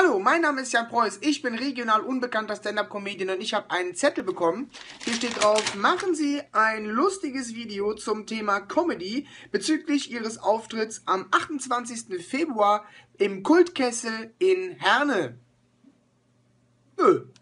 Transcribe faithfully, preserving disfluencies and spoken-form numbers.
Hallo, mein Name ist Jan Preuß, ich bin regional unbekannter Stand-Up-Comedian und ich habe einen Zettel bekommen. Hier steht drauf, machen Sie ein lustiges Video zum Thema Comedy bezüglich Ihres Auftritts am achtundzwanzigsten Februar im Kultkessel in Herne. Nö.